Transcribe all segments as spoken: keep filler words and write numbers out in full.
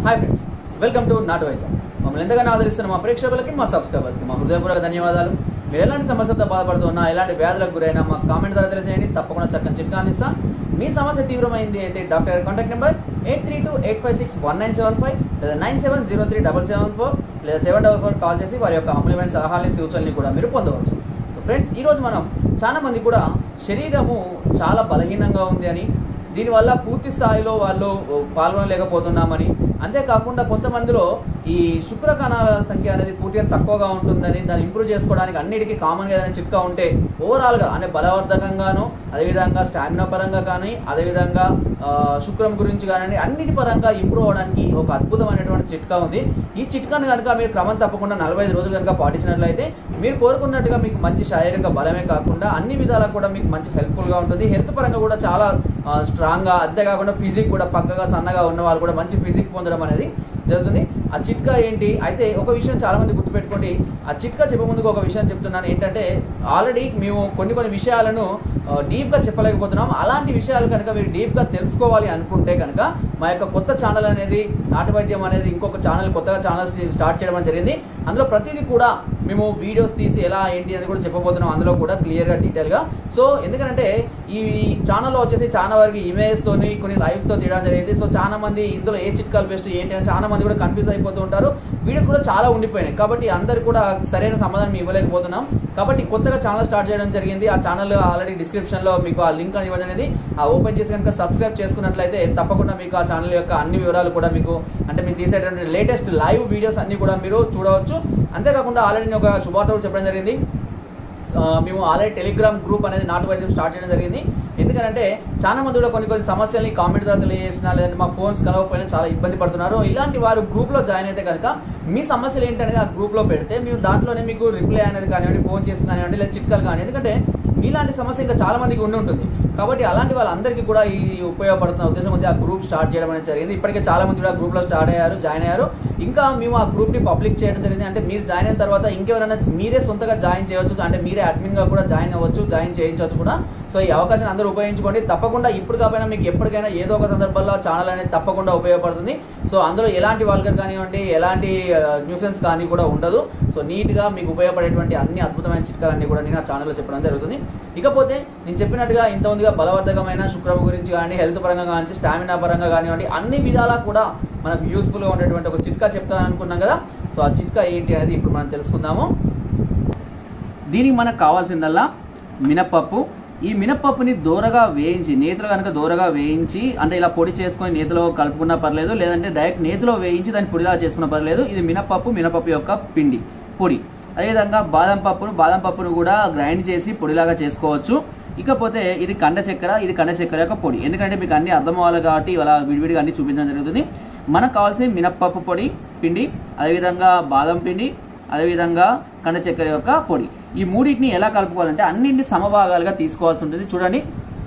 Hi friends, welcome to నాటు వైద్యం. మమ్మల్ని ఎంతగానో ఆదరిస్తున్న మా ప్రేక్షకులకి, మా సబ్స్క్రైబర్స్కి మా హృదయపూర్వక ధన్యవాదాలు. మీరు ఎలాంటి సమస్యలతో బాధపడుతున్నా, ఎలాంటి వ్యాధులకు గురైనా మా కామెంట్ ద్వారా తెలియజేయండి. తప్పకుండా చక్కని చిట్కా అందిస్తాం. మీ సమస్య తీవ్రమైంది అయితే డాక్టర్ గారి contact number eight three two eight five six one nine seven five లేదా nine seven zero three double seven four లేదా సెవెన్ డబల్ ఫోర్ కాల్ చేసి వారి యొక్క అమూల్యమైన సలహాలని సూచనల్ని కూడా మీరు పొందవచ్చు. సో ఫ్రెండ్స్, ఈరోజు మనం చాలా మంది కూడా శరీరము చాలా బలహీనంగా ఉంది అని, దీనివల్ల పూర్తి స్థాయిలో వాళ్ళు పాల్గొనలేకపోతున్నామని, అంతేకాకుండా కొంతమందిలో ఈ శుక్ర కణాల సంఖ్య అనేది పూర్తిగా తక్కువగా ఉంటుందని, దాన్ని ఇంప్రూవ్ చేసుకోవడానికి అన్నిటికీ కామన్గా ఏదైనా చిట్కా ఉంటే ఓవరాల్గా అంటే బలవర్ధకంగాను, అదేవిధంగా స్టామినా పరంగా కానీ, అదేవిధంగా శుక్రం గురించి కానీ అన్నిటి పరంగా ఇంప్రూవ్ అవడానికి ఒక అద్భుతమైనటువంటి చిట్కా ఉంది. ఈ చిట్కాను కనుక మీరు క్రమం తప్పకుండా నలభై ఐదు రోజులు కనుక పాటించినట్లయితే మీరు కోరుకున్నట్టుగా మీకు మంచి శారీరక బలమే కాకుండా అన్ని విధాలా కూడా మీకు మంచి హెల్ప్ఫుల్గా ఉంటుంది. హెల్త్ పరంగా కూడా చాలా స్ట్రాంగ్గా, అంతేకాకుండా ఫిజిక్ కూడా పక్కగా సన్నగా ఉన్న వాళ్ళు కూడా మంచి ఫిజిక్ పొందడం అనేది జరుగుతుంది. ఆ చిట్కా ఏంటి అయితే, ఒక విషయం చాలా మంది గుర్తుపెట్టుకోండి. ఆ చిట్కా చెప్పే ముందుకు ఒక విషయం చెప్తున్నాను. ఏంటంటే, ఆల్రెడీ మేము కొన్ని కొన్ని విషయాలను డీప్గా చెప్పలేకపోతున్నాం. అలాంటి విషయాలు కనుక మీరు డీప్గా తెలుసుకోవాలి అనుకుంటే కనుక మా యొక్క కొత్త ఛానల్ అనేది నాటు వైద్యం అనేది ఇంకొక ఛానల్ కొత్తగా ఛానల్స్ స్టార్ట్ చేయడం జరిగింది. అందులో ప్రతిదీ కూడా మేము వీడియోస్ తీసి ఎలా ఏంటి అని కూడా చెప్పబోతున్నాం, అందులో కూడా క్లియర్గా డీటెయిల్గా. సో ఎందుకంటే ఈ ఛానల్లో వచ్చేసి చాలా వరకు ఇమేజ్తోని కొన్ని లైవ్స్తో తీయడం జరిగింది. సో చాలా మంది ఇందులో ఏ చిట్కాలు బెస్ట్ ఏంటి అని చాలా మంది కూడా కన్ఫ్యూజ్ అయిపోతూ ఉంటారు. వీడియోస్ కూడా చాలా ఉండిపోయినాయి కాబట్టి అందరు కూడా సరైన సమాధానం ఇవ్వలేకపోతున్నాం. కాబట్టి కొత్తగా ఛానల్ స్టార్ట్ చేయడం జరిగింది. ఆ ఛానల్ ఆల్రెడీ డిస్క్రిప్షన్లో మీకు ఆ లింక్ అని ఇవ్వడం అనేది ఆ ఓపెన్ చేసి కనుక సబ్స్క్రైబ్ చేసుకున్నట్లయితే తప్పకుండా మీకు ఆ ఛానల్ యొక్క అన్ని వివరాలు కూడా మీకు అంటే మీరు తీసేటువంటి లేటెస్ట్ లైవ్ వీడియోస్ అన్ని కూడా మీరు చూడవచ్చు. అంతేకాకుండా ఆల్రెడీ ఒక శుభార్త చెప్పడం జరిగింది. మేము ఆల్రెడీ టెలిగ్రామ్ గ్రూప్ అనేది నాటు వైద్యం స్టార్ట్ చేయడం జరిగింది. ఎందుకంటే చాలా మంది కూడా కొన్ని కొన్ని సమస్యల్ని కామెంట్ ద్వారా తెలియజేసినా, లేదంటే మా ఫోన్స్ కలవకపోయినా చాలా ఇబ్బంది పడుతున్నారు. ఇలాంటి వారు గ్రూప్లో జాయిన్ అయితే కనుక మీ సమస్యలు ఏంటనేది ఆ గ్రూప్లో పెడితే మేము దాంట్లోనే మీకు రిప్లై అనేది కానివ్వండి, ఫోన్ చేసి కానివ్వండి, లేదా చిట్కాలు కానీ, ఎందుకంటే మీలాంటి సమస్య ఇంకా చాలా మందికి ఉండి ఉంటుంది కాబట్టి అలాంటి వాళ్ళందరికీ కూడా ఈ ఉపయోగపడుతున్న ఉద్దేశం ఉంది ఆ గ్రూప్ స్టార్ట్ చేయడం అనేది జరిగింది. ఇప్పటికే చాలా మంది కూడా గ్రూప్లో స్టార్ట్ అయ్యారు, జాయిన్ అయ్యారు. ఇంకా మేము ఆ గ్రూప్ని పబ్లిక్ చేయడం జరిగింది. అంటే మీరు జాయిన్ అయిన తర్వాత ఇంకెవరైనా మీరే సొంతగా జాయిన్ చేయవచ్చు, అంటే మీరే అడ్మిన్గా కూడా జాయిన్ అవ్వచ్చు, జాయిన్ చేయించవచ్చు కూడా. సో ఈ అవకాశాన్ని అందరూ ఉపయోగించుకోండి. తప్పకుండా ఇప్పుడు కాకపోయినా మీకు ఎప్పటికైనా ఏదో ఒక సందర్భంలో ఛానల్ అనేది తప్పకుండా ఉపయోగపడుతుంది. సో అందులో ఎలాంటి వాల్గర్ కానివ్వండి, ఎలాంటి న్యూసెన్స్ కానీ కూడా ఉండదు. సో నీట్గా మీకు ఉపయోగపడేటువంటి అన్ని అద్భుతమైన చిట్కాలన్నీ కూడా నేను ఆ ఛానల్లో చెప్పడం జరుగుతుంది. ఇకపోతే నేను చెప్పినట్టుగా ఇంతమందిగా బలవర్ధకమైన శుక్రము గురించి కానీ, హెల్త్ పరంగా కానీ, స్టామినా పరంగా కానివ్వండి, అన్ని విధాలా కూడా మనకు యూస్ఫుల్గా ఉండేటువంటి ఒక చిట్కా చెప్తాను అనుకున్నాం కదా. సో ఆ చిట్కా ఏంటి అనేది ఇప్పుడు మనం తెలుసుకుందాము. దీనికి మనకు కావాల్సిందల్లా మినప్పప్పు. ఈ మినప్పప్పుని దూరగా వేయించి, నేతిలో కనుక దూరగా వేయించి, అంటే ఇలా పొడి చేసుకొని నేతిలో కలుపుకున్నా పర్లేదు, లేదంటే డైరెక్ట్ నేతిలో వేయించి దాన్ని పొడిలా చేసుకున్నా పర్లేదు. ఇది మినప్పప్పు, మినపప్పు యొక్క పిండి పొడి. అదేవిధంగా బాదం పప్పును బాదం పప్పును కూడా గ్రైండ్ చేసి పొడిలాగా చేసుకోవచ్చు. ఇకపోతే ఇది కండ చక్కెర, ఇది కండ చక్కెర యొక్క పొడి. ఎందుకంటే మీకు అన్ని అర్థం అవ్వాలి కాబట్టి ఇలా విడివిడిగా అన్ని చూపించడం జరుగుతుంది. మనకు కావాల్సింది మినప్పప్పు పొడి పిండి, అదేవిధంగా బాదం పిండి, అదేవిధంగా కండ చక్కెర యొక్క పొడి. ఈ మూడింటిని ఎలా కలుపుకోవాలంటే అన్నింటిని సమభాగాలుగా తీసుకోవాల్సి ఉంటుంది. చూడండి,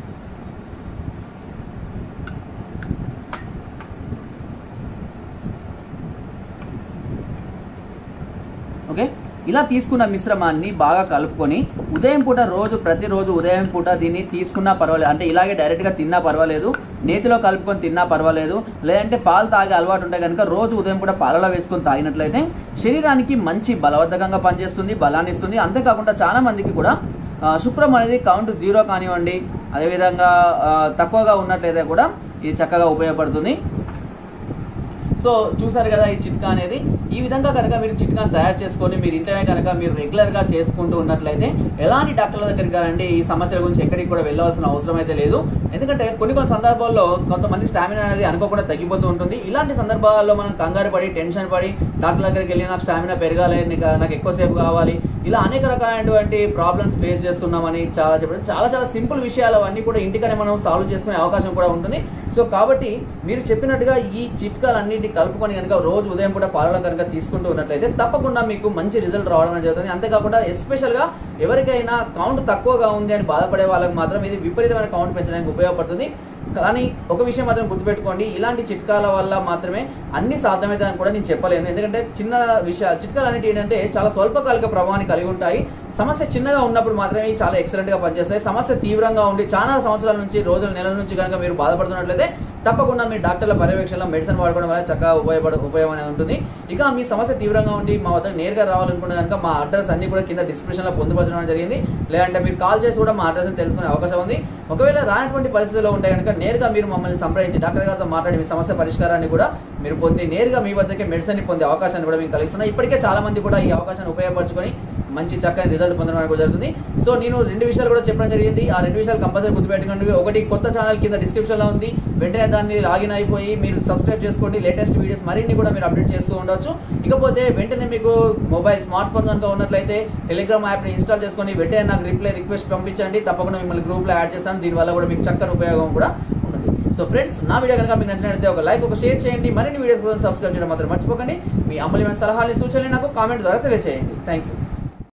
ఓకే. ఇలా తీసుకున్న మిశ్రమాన్ని బాగా కలుపుకొని ఉదయం పూట రోజు ప్రతిరోజు ఉదయం పూట దీన్ని తీసుకున్నా పర్వాలేదు, అంటే ఇలాగే డైరెక్ట్గా తిన్నా పర్వాలేదు, నేతిలో కలుపుకొని తిన్నా పర్వాలేదు, లేదంటే పాలు తాగే అలవాటు ఉంటే కనుక రోజు ఉదయం పూట పాలలో వేసుకొని తాగినట్లయితే శరీరానికి మంచి బలవర్ధకంగా పనిచేస్తుంది, బలాన్ని ఇస్తుంది. అంతేకాకుండా చాలా మందికి కూడా శుక్రం అనేది కౌంట్ జీరో కానివ్వండి, అదేవిధంగా తక్కువగా ఉన్నట్లయితే కూడా ఇది చక్కగా ఉపయోగపడుతుంది. సో చూసారు కదా ఈ చిట్కా అనేది. ఈ విధంగా కనుక మీరు చిట్కాను తయారు చేసుకొని మీరు ఇంట్లోనే కనుక మీరు రెగ్యులర్గా చేసుకుంటూ ఉన్నట్లయితే ఎలాంటి డాక్టర్ల దగ్గరికి కానండి ఈ సమస్యల గురించి ఎక్కడికి కూడా వెళ్ళవలసిన అవసరం అయితే లేదు. ఎందుకంటే కొన్ని కొన్ని సందర్భాల్లో కొంతమంది స్టామినా అనేది అనుకోకుండా తగ్గిపోతూ ఉంటుంది. ఇలాంటి సందర్భాల్లో మనం కంగారు పడి టెన్షన్ పడి డాక్టర్ దగ్గరికి వెళ్ళి నాకు స్టామినా పెరగాలి, నాకు ఎక్కువసేపు కావాలి, ఇలా అనేక రకాలైనటువంటి ప్రాబ్లమ్స్ ఫేస్ చేస్తున్నామని చాలా చెప్పడం, చాలా చాలా సింపుల్ విషయాలు అవన్నీ కూడా ఇంటికనే మనం సాల్వ్ చేసుకునే అవకాశం కూడా ఉంటుంది. సో కాబట్టి మీరు చెప్పినట్టుగా ఈ చిట్కాలన్నింటినీ కలుపుకొని కనుక రోజు ఉదయం పూట పాలలో కనుక తీసుకుంటూ ఉన్నట్లయితే తప్పకుండా మీకు మంచి రిజల్ట్ రావడం జరుగుతుంది. అంతేకాకుండా ఎస్పెషల్గా ఎవరికైనా కౌంట్ తక్కువగా ఉంది అని బాధపడే వాళ్ళకి మాత్రం ఇది విపరీతమైన కౌంట్ పెంచడానికి ఉపయోగపడుతుంది. కానీ ఒక విషయం మాత్రం గుర్తుపెట్టుకోండి, ఇలాంటి చిట్కాల వల్ల మాత్రమే అన్ని సాధ్యమవుతాయని కూడా నేను చెప్పలేను. ఎందుకంటే చిన్న విషయ చిట్కాలు అనేవి ఏంటంటే చాలా స్వల్పకాలిక ప్రభావాన్ని కలిగి ఉంటాయి. సమస్య చిన్నగా ఉన్నప్పుడు మాత్రమే చాలా ఎక్సలెంట్గా పనిచేస్తాయి. సమస్య తీవ్రంగా ఉండి చాలా సంవత్సరాల నుంచి, రోజుల నెలల నుంచి కనుక మీరు బాధపడుతున్నట్లయితే తప్పకుండా మీ డాక్టర్ల పర్యవేక్షణలో మెడిసిన్ వాడుకోవడం వల్ల చక్కగా ఉపయోగపడ ఉపయోగం అనేది ఉంటుంది. ఇక మీ సమస్య తీవ్రంగా ఉండి మా వద్దకు నేరుగా రావాలనుకుంటే కనుక మా అడ్రస్ అన్ని కూడా కింద డిస్క్రిప్షన్లో పొందుపరచడం జరిగింది. లేదంటే మీరు కాల్ చేసి కూడా మా అడ్రస్ని తెలుసుకునే అవకాశం ఉంది. ఒకవేళ రానటువంటి పరిస్థితుల్లో ఉంటే కనుక నేరుగా మీరు మమ్మల్ని సంప్రదించి డాక్టర్ గారితో మాట్లాడి మీ సమస్య పరిష్కారాన్ని కూడా మీరు పొంది నేరుగా మీ వద్దకే మెడిసిన్ పొందే అవకాశాన్ని కూడా మీకు కలిగిస్తున్నాయి. ఇప్పటికే చాలా మంది కూడా ఈ అవకాశాన్ని ఉపయోగపరచుకొని మంచి చక్కని రిజల్ట్ పొందడం కూడా జరుగుతుంది. సో నేను రెండు విషయాలు కూడా చెప్పడం జరిగింది. ఆ రెండు విషయాలు కంపల్సరీ గుర్తుపెట్టుకోండి. ఒకటి, కొత్త ఛానల్ కింద డిస్క్రిప్షన్లో ఉంది, వెంటనే దాన్ని లాగిన్ అయిపోయి మీరు సబ్స్క్రైబ్ చేసుకోండి. లేటెస్ట్ వీడియోస్ మరిన్ని కూడా మీరు అప్డేట్ చేస్తూ ఉండొచ్చు. ఇకపోతే వెంటనే మీకు మొబైల్ స్మార్ట్ ఫోన్ కనుక ఉన్నట్లయితే టెలిగ్రామ్ యాప్ని ఇన్స్టాల్ చేసుకొని వెంటనే నాకు రిప్లై రిక్వెస్ట్ పంపించండి. తప్పకుండా మిమ్మల్ని గ్రూప్లో యాడ్ చేస్తాను. దీనివల్ల కూడా మీకు చక్కని ఉపయోగం కూడా ఉంటుంది. సో ఫ్రెండ్స్, నా వీడియో కనుక మీకు నచ్చినట్లయితే ఒక లైక్, ఒక షేర్ చేయండి. మరిన్ని వీడియోస్ కోసం సబ్స్క్రైబ్ చేయడం మాత్రం మర్చిపోకండి. మీ అమూల్యమైన సలహాలు, సూచనలు నాకు కామెంట్ ద్వారా తెలియజేయండి. Thank you.